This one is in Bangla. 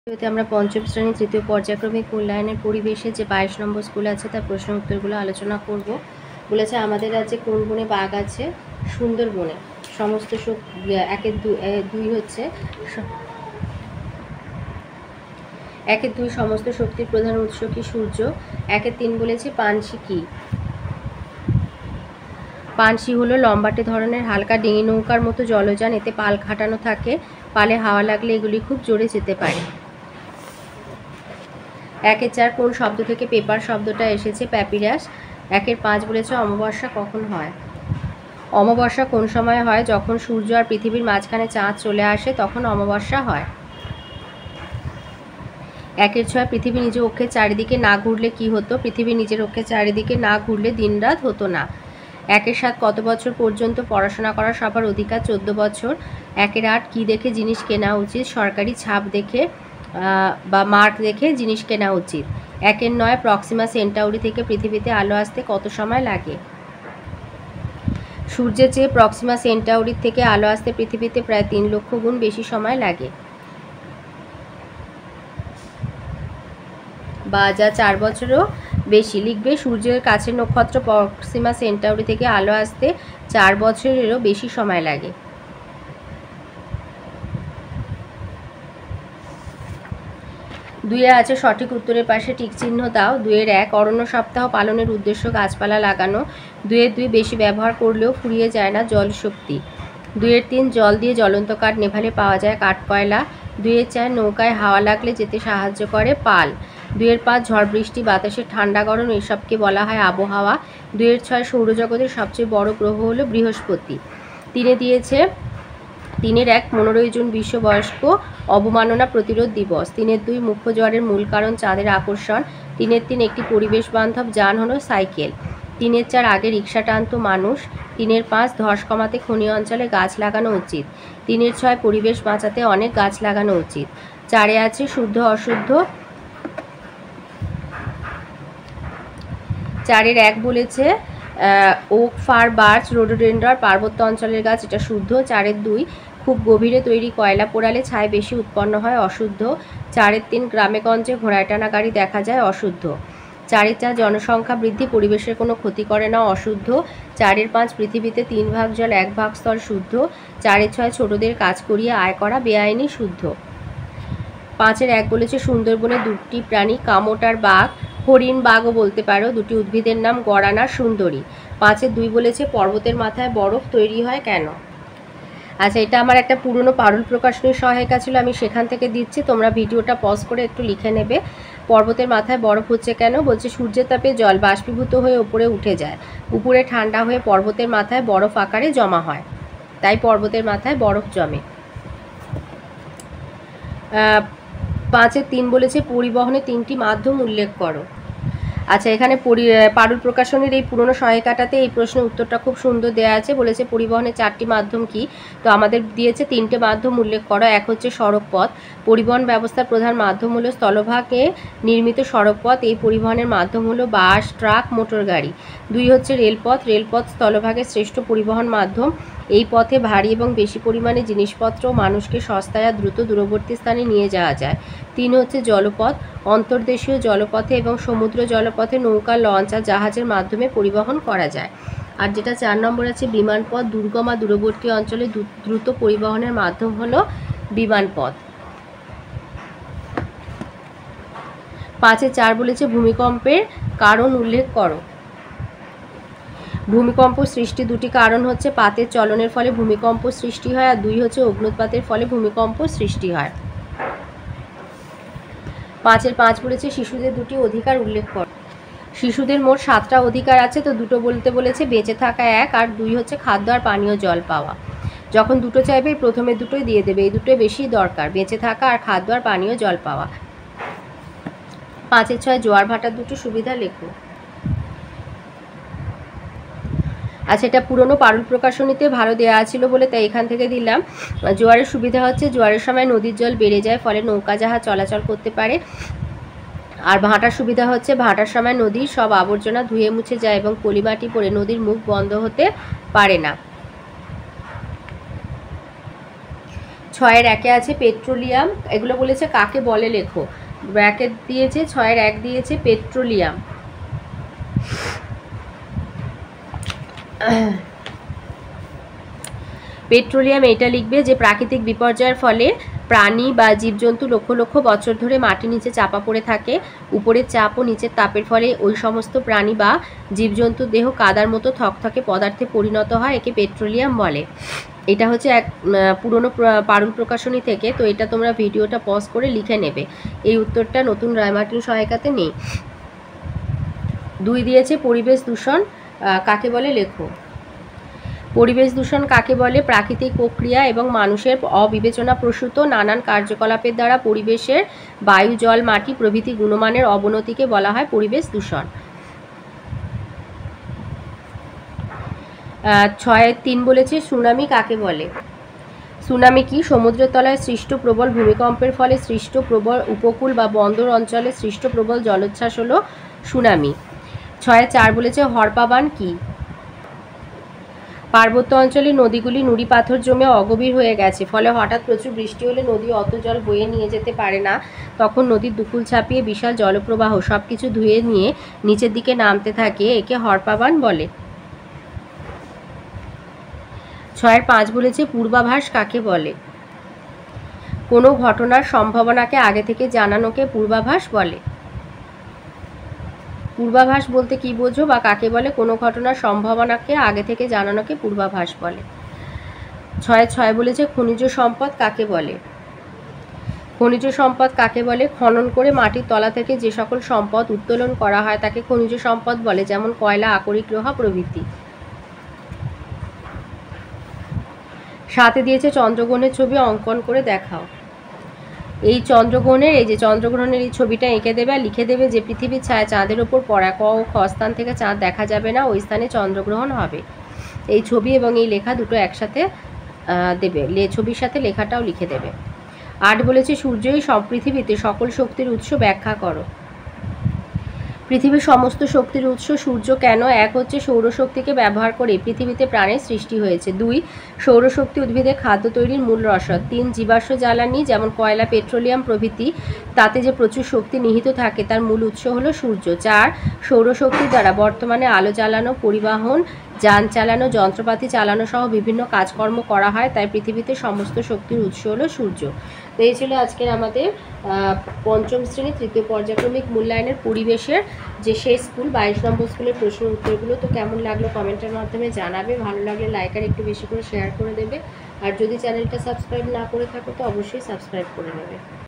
আমরা পঞ্চম শ্রেণী তৃতীয় পর্যায়ক্রমিক মূল্যায়নের পরিবেশে যে 22 নম্বর স্কুল আছে তার প্রশ্ন উত্তরগুলো আলোচনা করব। বলেছে আমাদের রাজ্যে কোন বনে বাঘ আছে? সুন্দরবনে। সমস্ত একের দুই হচ্ছে একের দুই সমস্ত শক্তির প্রধান উৎস কি? সূর্য। একের তিন বলেছে পানশি কি? পানশি হলো লম্বাটে ধরনের হালকা ডিঙি নৌকার মতো জলযান, এতে পাল খাটানো থাকে, পালে হাওয়া লাগলে এগুলি খুব জোরে যেতে পারে। একের চার কোন শব্দ থেকে পেপার শব্দটা এসেছে? প্যাপিরাস। একের পাঁচ বলেছে অমাবস্যা কখন হয়? অমাবস্যা কোন সময় হয়? যখন সূর্য আর পৃথিবীর মাঝখানে চাঁদ চলে আসে তখন অমাবস্যা হয়। একের ছয় পৃথিবী নিজ অক্ষের চারিদিকে না ঘুরলে কি হতো? পৃথিবী নিজের অক্ষের চারিদিকে না ঘুরলে দিনরাত হতো না। একের সাত কত বছর পর্যন্ত পড়াশোনা করার সবার অধিকার? 14 বছর। একের আট কি দেখে জিনিস কেনা উচিত? সরকারি ছাপ দেখে বা মার্ক দেখে জিনিস কেনা উচিত। একের নয় প্রক্সিমা সেন্টাউরি থেকে পৃথিবীতে আলো আসতে কত সময় লাগে? সূর্যের চেয়ে প্রক্সিমা সেন্টাউরির থেকে আলো আসতে পৃথিবীতে প্রায় 3 লক্ষ গুণ বেশি সময় লাগে, বা যা 4 বছরও বেশি। লিখবে সূর্যের কাছের নক্ষত্র প্রক্সিমা সেন্টাউরি থেকে আলো আসতে 4 বছরেরও বেশি সময় লাগে। দুইয়ে আছে সঠিক উত্তরের পাশে টিক চিহ্ন দাও। 2-এর 1 অরণ্য সপ্তাহ পালনের উদ্দেশ্য গাছপালা লাগানো। 2-এর 2 বেশি ব্যবহার করলেও ফুরিয়ে যায় না জল শক্তি। 2-এর 3 জল দিয়ে জ্বলন্ত কাঠ নেভালে পাওয়া যায় কাঠ কয়লা। 2-এর 4 নৌকায় হাওয়া লাগলে যেতে সাহায্য করে পাল। 2-এর 5 ঝড় বৃষ্টি বাতাসের ঠান্ডা গরম এসবকে বলা হয় আবহাওয়া। 2-এর 6 সৌরজগতের সবচেয়ে বড় গ্রহ হলো বৃহস্পতি। 3-এ দিয়েছে 3-এর 1 15ই জুন বিশ্ব বয়স্ক অবমাননা প্রতিরোধ দিবস। 3-এর 2 মুখ্য জ্বরের মূল কারণ চাঁদের আকর্ষণ। 3-এর 3 একটি পরিবেশ বান্ধব যান হলো সাইকেল। 3-এর 4 আগে রিক্সা টানতো মানুষ। 3-এর 5 ধস কমাতে খনি অঞ্চলে গাছ লাগানো উচিত। 3-এর 6 পরিবেশ বাঁচাতে অনেক গাছ লাগানো উচিত। 4-এ আছে শুদ্ধ অশুদ্ধ। 4-এর 1 বলেছে ওক, ফার, বার্চ, রোডোডেন্ড্রন পার্বত্য অঞ্চলের গাছ, এটা শুদ্ধ। 4-এর 2 খুব গভীরে তৈরি কয়লা পোড়ালে ছাই বেশি উৎপন্ন হয়, অশুদ্ধ। 4-এর 3 গ্রামেগঞ্জে ঘোড়ায় টানা গাড়ি দেখা যায়, অশুদ্ধ। 4-এর 4 জনসংখ্যা বৃদ্ধি পরিবেশের কোনো ক্ষতি করে না, অশুদ্ধ। 4-এর 5 পৃথিবীতে 3 ভাগ জল 1 ভাগ স্থল, শুদ্ধ। 4-এর 6 ছোটদের কাজ করিয়ে আয় করা বেআইনি, শুদ্ধ। 5-এর 1 বলেছে সুন্দরবনে 2টি প্রাণী কামট আর বাঘ, হরিণ বাঘও বলতে পারো, 2টি উদ্ভিদের নাম গরান আর সুন্দরী। 5-এর 2 বলেছে পর্বতের মাথায় বরফ তৈরি হয় কেন? আচ্ছা, এটা আমার একটা পুরনো পারুল প্রকাশনীর সহায়িকা ছিল, আমি সেখান থেকে দিচ্ছি, তোমরা ভিডিওটা পজ করে একটু লিখে নেবে। পর্বতের মাথায় বরফ হচ্ছে কেন? বলছে সূর্যের তাপে জল বাষ্পীভূত হয়ে উপরে উঠে যায়, উপরে ঠান্ডা হয়ে পর্বতের মাথায় বরফ আকারে জমা হয়, তাই পর্বতের মাথায় বরফ জমে। 5-এর 3 বলেছে পরিবহনে 3টি মাধ্যম উল্লেখ করো। আচ্ছা, এখানে পারুল প্রকাশনীর এই পুরনো সহায়িকাটাতে এই প্রশ্নের উত্তরটা খুব সুন্দর দেওয়া আছে। বলেছে পরিবহনের 4টি মাধ্যম কি? তো আমাদের দিয়েছে 3টে মাধ্যম উল্লেখ করো। 1 হচ্ছে সড়ক পথ, পরিবহন ব্যবস্থার প্রধান মাধ্যম হলো স্থলভাগে নির্মিত সড়ক পথ, এই পরিবহনের মাধ্যম হলো বাস, ট্রাক, মোটর গাড়ি। 2 হচ্ছে রেলপথ, রেলপথ স্থলভাগের শ্রেষ্ঠ পরিবহন মাধ্যম, এই পথে ভারী এবং বেশি পরিমাণে জিনিসপত্র ও মানুষকে সস্তায় আর দ্রুত দূরবর্তী স্থানে নিয়ে যাওয়া যায়। 3 হচ্ছে জলপথ, অন্তর্দেশীয় জলপথে এবং সমুদ্র জলপথে নৌকা, লঞ্চ আর জাহাজের মাধ্যমে পরিবহন করা যায়। আর যেটা 4 নম্বর আছে বিমানপথ, দুর্গম আর দূরবর্তী অঞ্চলে দ্রুত পরিবহনের মাধ্যম হলো বিমানপথ। 5-এ 4 বলেছে ভূমিকম্পের কারণ উল্লেখ করো। ভূমিকম্প সৃষ্টি 2টি কারণ হচ্ছে পাতের চলনের ফলে ভূমিকম্প সৃষ্টি হয়, আর 2 হচ্ছে অগ্নুৎপাতের ফলে ভূমিকম্প সৃষ্টি হয়। 5-এর 5 বলেছে শিশুদের 2টি অধিকার উল্লেখ করো। শিশুদের মোট 7টা অধিকার আছে, তো 2টো বলতে বলেছে বেঁচে থাকা 1, আর 2 হচ্ছে খাদ্য আর পানীয় জল পাওয়া। যখন 2টো চাইবে প্রথমে 2টোই দিয়ে দেবে, এই 2টোই বেশি দরকার, বেঁচে থাকা আর খাদ্য আর পানীয় জল পাওয়া। 5-এর 6 জোয়ার ভাটার 2টি সুবিধা লেখো। আচ্ছা, এটা পুরনো পারুল প্রকাশনীতে ভালো দেওয়া ছিল বলে তাই এখান থেকে দিলাম। জোয়ারের সুবিধা হচ্ছে জোয়ারের সময় নদীর জল বেড়ে যায়, ফলে নৌকা জাহাজ চলাচল করতে পারে। আর ভাটার সুবিধা হচ্ছে ভাটার সময় নদীর সব আবর্জনা ধুয়ে মুছে যায় এবং পলিমাটি পড়ে নদীর মুখ বন্ধ হতে পারে না। 6-এর 1-এ আছে পেট্রোলিয়াম, এগুলো বলেছে কাকে বলে লেখো। ব্র্যাকেট দিয়েছে, 6-এর 1 দিয়েছে পেট্রোলিয়াম। পেট্রোলিয়াম এটা লিখবে যে প্রাকৃতিক বিপর্যয়ের ফলে প্রাণী বা জীবজন্তু লক্ষ লক্ষ বছর ধরে মাটির নিচে চাপা পড়ে থাকে। উপরের চাপ ও নিচের তাপের ফলে ওই সমস্ত প্রাণী বা জীবজন্তুর দেহ কাদার মতো থকথকে পদার্থে পরিণত হয়, একে পেট্রোলিয়াম বলে। এটা হচ্ছে এক পুরনো পারুল প্রকাশনী থেকে, তো এটা তোমরা ভিডিওটা পজ করে লিখে নেবে। এই উত্তরটা নতুন রায়মার্টিন সহায়িকাতে নেই। 2 দিয়েছে পরিবেশ দূষণ কাকে বলে লেখো। পরিবেশ দূষণ কাকে বলে? প্রাকৃতিক প্রক্রিয়া এবং মানুষের অবিবেচনাপ্রসূত নানান কার্যকলাপের দ্বারা পরিবেশের বায়ু, জল, মাটি প্রভৃতি গুণমানের অবনতিকে বলা হয় পরিবেশ দূষণ। 6-এর 3 বলেছে সুনামি কাকে বলে। সুনামি কি? সমুদ্রের তলায় সৃষ্ট প্রবল ভূমিকম্পের ফলে সৃষ্ট প্রবল উপকূল বা বন্দর অঞ্চলে সৃষ্ট প্রবল জলোচ্ছ্বাস হলো সুনামি। 6-এর 4 বলেছে হরপাবান কি? পার্বত্য অঞ্চলে নদীগুলি নুড়ি পাথর জমে অগভীর হয়ে গেছে, ফলে হঠাৎ প্রচুর বৃষ্টি হলে নদী অত জল বয়ে নিয়ে যেতে পারে না। তখন নদীর দুকুল ছাপিয়ে বিশাল জলপ্রবাহ সব কিছু ধুয়ে নিয়ে নিচের দিকে নামতে থাকে, একে হরপাবান বলে। 6-এর 5 বলেছে পূর্বাভাস কাকে বলে। কোনো ঘটনার সম্ভাবনাকে আগে থেকে জানানোকে পূর্বাভাস বলে। পূর্বাভাস বলতে কি বোঝো বা কাকে বলে? কোনো ঘটনার সম্ভাবনাকে আগে থেকে জানানোকে পূর্বাভাস বলে। 6-6 বলেছে খনিজ সম্পদ কাকে বলে। খনিজ সম্পদ কাকে বলে? খনন করে মাটির তলা থেকে যে সকল সম্পদ উত্তোলন করা হয় তাকে খনিজ সম্পদ বলে, যেমন কয়লা, আকরিক লোহা প্রভৃতি। 7 দিয়েছে চন্দ্রগ্রহণের ছবি অঙ্কন করে দেখাও। এই চন্দ্রগ্রহণের এই ছবিটা এঁকে দেবে আর লিখে দেবে যে পৃথিবীর ছায়া চাঁদের ওপর পড়া, ক ও খ স্থান থেকে চাঁদ দেখা যাবে না, ওই স্থানে চন্দ্রগ্রহণ হবে। এই ছবি এবং এই লেখা দুটো একসাথে দেবে, ছবির সাথে লেখাটাও লিখে দেবে। 8 বলেছে সূর্যই পৃথিবীতে সকল শক্তির উৎস ব্যাখ্যা করো। পৃথিবীর সমস্ত শক্তির উৎস সূর্য কেন? 1 হচ্ছে সৌরশক্তিকে ব্যবহার করে পৃথিবীতে প্রাণের সৃষ্টি হয়েছে। 2 সৌরশক্তি উদ্ভিদের খাদ্য তৈরির মূল রসদ। 3 জীবাশ্ম জ্বালানি যেমন কয়লা, পেট্রোলিয়াম প্রভৃতি, তাতে যে প্রচুর শক্তি নিহিত থাকে তার মূল উৎস হলো সূর্য। 4 সৌরশক্তির দ্বারা বর্তমানে আলো জ্বালানো, পরিবহন, যান চালানো, যন্ত্রপাতি চালানো সহ বিভিন্ন কাজকর্ম করা হয়, তাই পৃথিবীতে সমস্ত শক্তির উৎস হলো সূর্য। তো এই ছিল আজকের আমাদের পঞ্চম শ্রেণী তৃতীয় পর্যায়ক্রমিক মূল্যায়নের পরিবেশের যে শেষ স্কুল 22 নম্বর স্কুলের প্রশ্ন উত্তরগুলো। তো কেমন লাগলো কমেন্টের মাধ্যমে জানাবে, ভালো লাগলে লাইক আর একটু বেশি করে শেয়ার করে দেবে, আর যদি চ্যানেলটা সাবস্ক্রাইব না করে থাকো তো অবশ্যই সাবস্ক্রাইব করে নেবে।